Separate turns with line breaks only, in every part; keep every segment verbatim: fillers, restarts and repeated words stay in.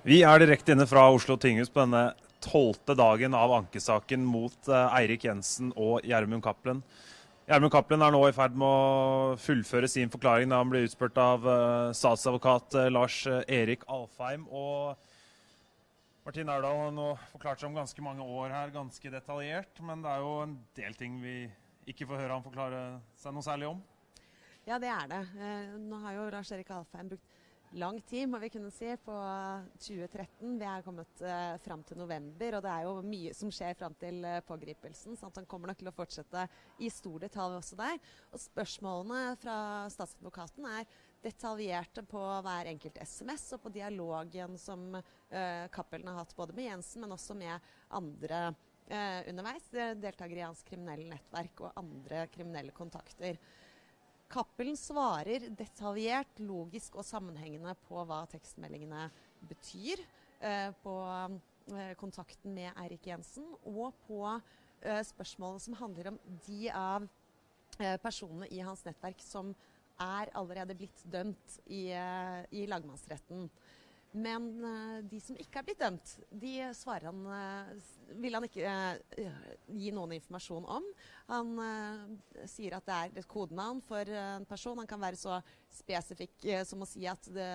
Vi er direkte inne fra Oslo tinghus på denne tolvte dagen av ankesaken mot eh, Eirik Jensen og Gjermund Cappelen. Gjermund Cappelen er nå i ferd med å fullføre sin forklaring da han ble utspurt av eh, statsadvokat eh, Lars Erik Alfheim. Og Martin Aurdal har nå forklart seg om ganske mange år her, ganske detaljert, men det er jo en del ting vi ikke får høre han forklare seg noe særlig om.
Ja, det er det. Eh, nå har jo Lars Erik Alfheim brukt lang tid, må vi kunne si, på tjue tretten. Vi er kommet eh, frem til november, og det er jo mye som skjer frem til eh, pågripelsen, så han kommer nok til å fortsette i stor detalj også der. Og spørsmålene fra statsadvokaten er detaljerte på hver enkelt sms og på dialogen som eh, Cappelen har hatt både med Jensen, men også med andre eh, underveis, deltakere i hans kriminelle nettverk og andre kriminelle kontakter. Cappelen svarer detaljert, logisk og sammenhengende på hva tekstmeldingene betyr, eh, på eh, kontakten med Eirik Jensen, og på eh, spørsmålene som handler om de av eh, personene i hans nettverk som er allerede blitt dømt i, eh, i lagmannsretten. Men uh, de som ikke er blitt dømt, de svarer han, uh, vil han ikke uh, gi noen informasjon om. Han uh, sier at det er et kodenavn for uh, en person. Han kan være så spesifikk uh, som å si at det,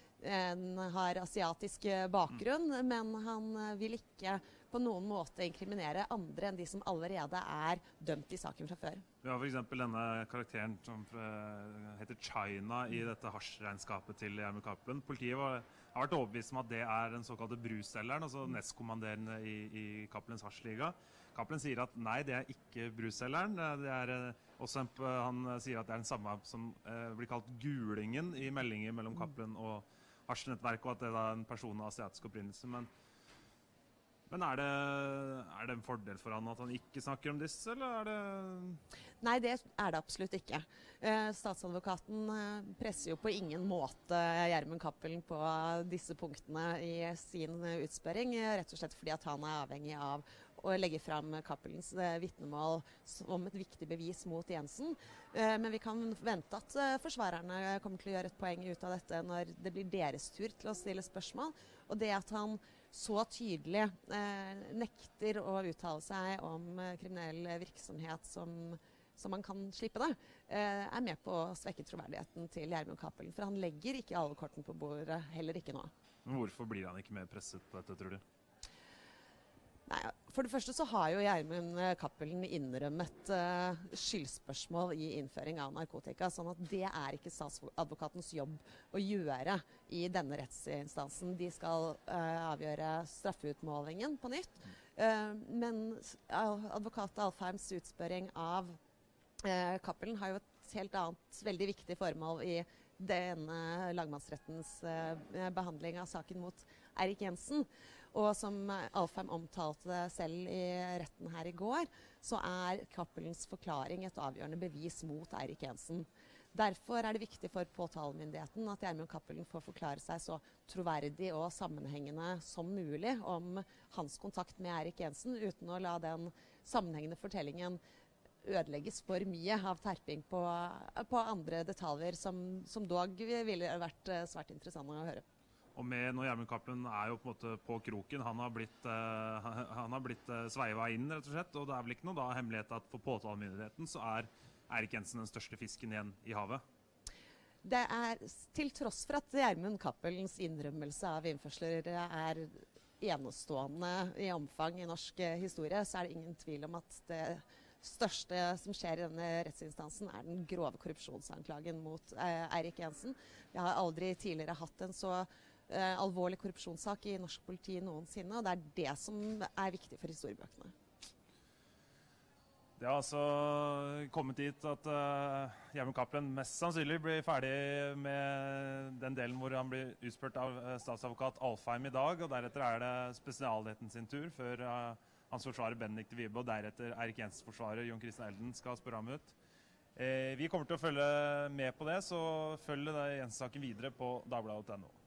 en har asiatisk uh, bakgrunn, men han uh, vil ikke på noen måte inkriminere andre enn de som allerede er dømt i saken fra før.
Vi har for eksempel denne karakteren som heter China i dette hasjregnskapet til Gjermund Cappelen. Politiet var, har vært overbevist om at det er den såkalte brusselgeren, altså nestkommanderende i, i Cappelens hasjliga. Cappelen sier at nei, det er ikke brusselgeren. Det er også en, han sier at det er den samme som eh, blir kalt gulingen i meldinger mellom Cappelen og hasjnettverket, og at det er en person av asiatisk opprinnelse. Men Men er det, er det en fordel for han at han ikke snakker om disse, eller er det...
Nei, det er det absolutt ikke. Eh, statsadvokaten eh, presser jo på ingen måte Gjermund Cappelen på disse punktene i sin eh, utspørring, eh, rett og slett fordi at han er avhengig av å legge frem Cappelens eh, vitnemål som et viktig bevis mot Jensen. Eh, men vi kan vente at eh, forsvarerne kommer til å gjøre et poeng ut av dette når det blir deres tur til å stille spørsmål, og det at han så tydelig eh, nekter å uttale seg om eh, kriminell virksomhet som, som man kan slippe det, eh, er med på å svekke troverdigheten til Gjermund Cappelen. For han legger ikke alle kortene på bordet, heller ikke nå.
Men hvorfor blir han ikke mer presset på dette, tror du?
Nei, for det første så har jo Gjermund Cappelen innrømmet uh, skyldspørsmål i innføring av narkotika, sånn at det er ikke statsadvokatens jobb å gjøre i denne rettsinstansen. De skal uh, avgjøre straffeutmålingen på nytt. Uh, men advokat Alfheims utspørring av uh, Cappelen har jo et helt annet veldig viktig formål i denne lagmannsrettens uh, behandling av saken mot Eirik Jensen. Og som Alfheim omtalte selv i retten her i går, så er Cappelens forklaring et avgjørende bevis mot Eirik Jensen. Derfor er det viktig for påtalemyndigheten at Gjermund Cappelen får forklare seg så troverdig og sammenhengende som mulig om hans kontakt med Eirik Jensen, uten å la den sammenhengende fortellingen ødelegges for mye av terping på, på andre detaljer som, som dog ville vært svært interessante å høre.
Og med når Gjermund Cappelen er jo på en måte på kroken, han har blitt, uh, han har blitt uh, sveiva inn, rett og slett, og det er vel ikke noe da hemmelighet at for påtalemyndigheten så er Eirik Jensen den største fisken igjen i havet?
Det er, til tross for at Gjermund Cappelens innrømmelse av innførsler er enestående i omfang i norsk uh, historie, så er det ingen tvil om at det største som skjer i denne rettsinstansen er den grove korrupsjonsanklagen mot uh, Eirik Jensen. Jeg har aldri tidligere hatt en så Uh, alvorlig korrupsjonssak i norsk politi noensinne, og det er det som er viktig for historiebøkene.
Det har altså kommet dit at uh, Gjermund Cappelen mest sannsynlig blir ferdig med den delen hvor han blir utspurt av uh, statsadvokat Alfheim i dag, og deretter er det spesialretten sin tur, før uh, hans forsvarer Benedikte Wibe og deretter Eirik Jensens forsvarer Jon Christian Elden skal spørre ham ut. Eh, vi kommer til å følge med på det, så følg Jensen-saken videre på Dagbladet punktum no.